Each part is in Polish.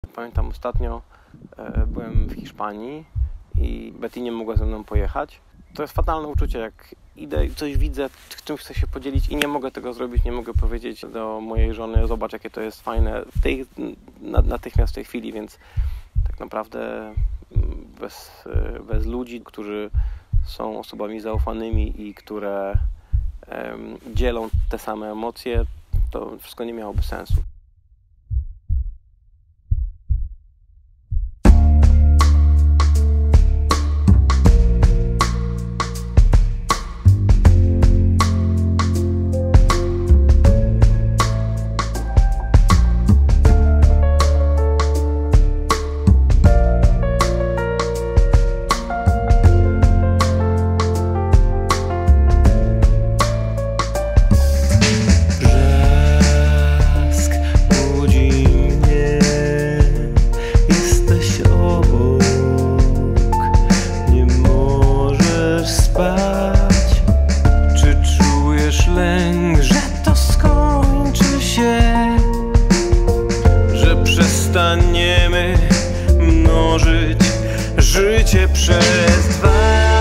Pamiętam ostatnio byłem w Hiszpanii i Betty nie mogła ze mną pojechać. To jest fatalne uczucie, jak idę i coś widzę, czymś chcę się podzielić i nie mogę tego zrobić, nie mogę powiedzieć do mojej żony: zobacz, jakie to jest fajne natychmiast w tej chwili, więc tak naprawdę bez ludzi, którzy są osobami zaufanymi i które dzielą te same emocje, to wszystko nie miałoby sensu. Przestaniemy mnożyć życie przez dwa.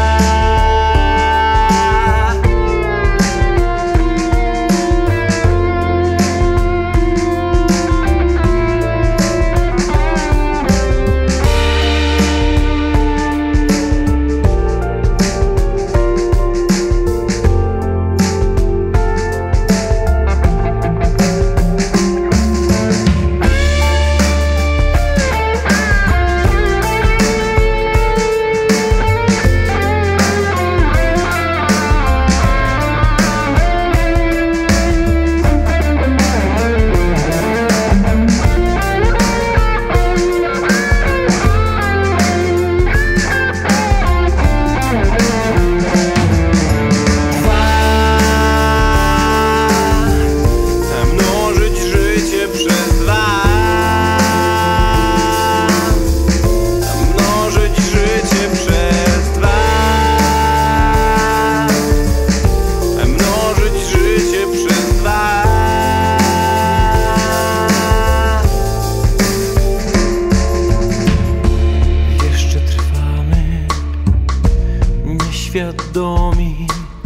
Świadomi,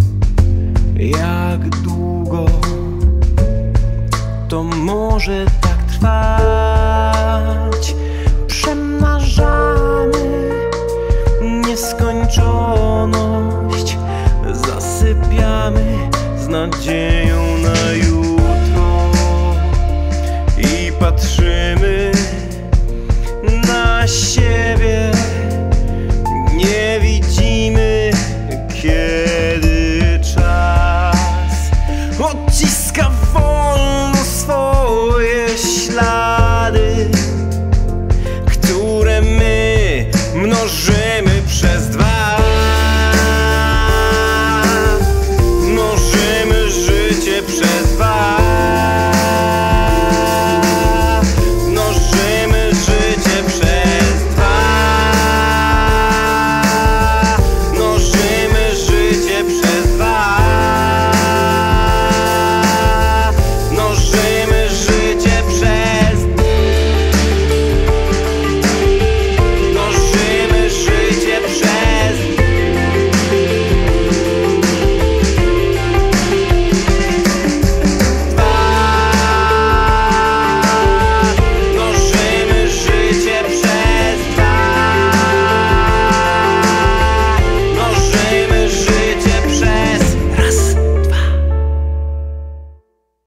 jak długo to może tak trwać. Przemnażamy nieskończoność, zasypiamy z nadzieją.